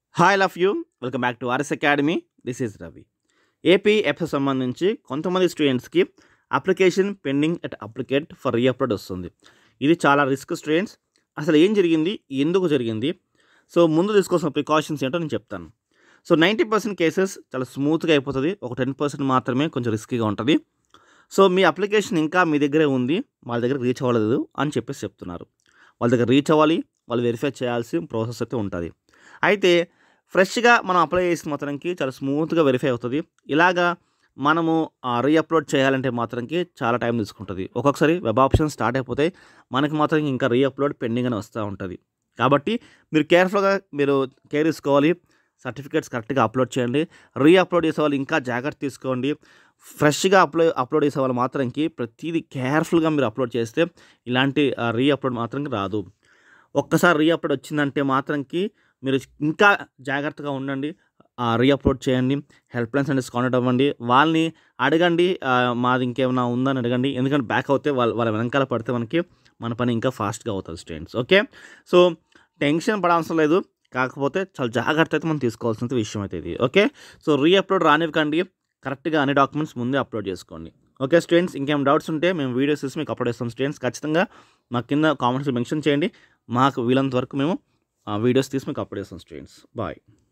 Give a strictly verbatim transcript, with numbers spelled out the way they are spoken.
Hi love you welcome back to RS academy. This is Ravi. AP FS సంబంధించి కొంతమంది స్టూడెంట్స్కి application pending at applicant for reupload వస్తుంది. ఇది చాలా రిస్క్ స్టూడెంట్స్. అసలు ఏం జరిగింది, ఎందుకు జరిగింది, సో ముందు తీసుకోవాల్సిన ప్రికాషన్స్ ఏంటో నేను చెప్తాను. సో నైంటీ పర్సెంట్ కేసెస్ చాలా స్మూత్గా అయిపోతుంది, ఒక టెన్ పర్సెంట్ మాత్రమే కొంచెం రిస్కీగా ఉంటుంది. సో మీ అప్లికేషన్ ఇంకా మీ దగ్గరే ఉంది, వాళ్ళ దగ్గర రీచ్ అవ్వలేదు అని చెప్పేసి చెప్తున్నారు. వాళ్ళ దగ్గర రీచ్ అవ్వాలి, వాళ్ళు వెరిఫై చేయాల్సిన ప్రాసెస్ అయితే ఉంటుంది. అయితే ఫ్రెష్గా మనం అప్లై చేసిన మాత్రంకి చాలా స్మూత్గా వెరిఫై అవుతుంది. ఇలాగా మనము రీఅప్లోడ్ చేయాలంటే మాత్రంకి చాలా టైం తీసుకుంటుంది. ఒక్కొక్కసారి వెబ్ ఆప్షన్ స్టార్ట్ అయిపోతాయి, మనకి మాత్రం ఇంకా రీఅప్లోడ్ పెండింగ్ అని వస్తూ ఉంటుంది. కాబట్టి మీరు కేర్ఫుల్గా మీరు కేర్ తీసుకోవాలి. సర్టిఫికేట్స్ కరెక్ట్గా అప్లోడ్ చేయండి. రీఅప్లోడ్ చేసే వాళ్ళు ఇంకా జాగ్రత్త తీసుకోండి. ఫ్రెష్గా అప్లో అప్లోడ్ చేసే వాళ్ళు మాత్రంకి ప్రతిదీ కేర్ఫుల్గా మీరు అప్లోడ్ చేస్తే ఇలాంటి రీఅప్లోడ్ మాత్రం రాదు. ఒక్కసారి రీఅప్లోడ్ వచ్చిందంటే మాత్రంకి మీరు ఇంకా జాగ్రత్తగా ఉండండి. రీఅప్లోడ్ చేయండి. హెల్ప్ లైన్స్ అండ్ కాంటాక్ట్ అవ్వండి, వాళ్ళని అడగండి, మాది ఇంకేమైనా ఉందని అడగండి. ఎందుకంటే బ్యాక్ అవుతే వాళ్ళ వాళ్ళ వెనకాల పడితే మనకి మన పని ఇంకా ఫాస్ట్గా అవుతుంది స్టూడెంట్స్. ఓకే, సో టెన్షన్ పడాల్సిన లేదు, కాకపోతే చాలా జాగ్రత్త అయితే మనం తీసుకోవాల్సిన విషయం అయితే ఇది. ఓకే, సో రీఅప్లోడ్ రానివ్వకండి, కరెక్ట్గా అన్ని డాక్యుమెంట్స్ ముందే అప్లోడ్ చేసుకోండి. ఓకే స్టూడెంట్స్, ఇంకేం డౌట్స్ ఉంటే మేము వీడియోస్ చూసి మీకు అప్లోడ్ చేస్తాం స్టూడెంట్స్. ఖచ్చితంగా మా కింద కామెంట్స్ మెన్షన్ చేయండి, మాకు వీలంత వరకు మేము వీడియోస్ తీసి మీకు అప్లోడ్ చేస్తాం స్టూడెంట్స్. బాయ్.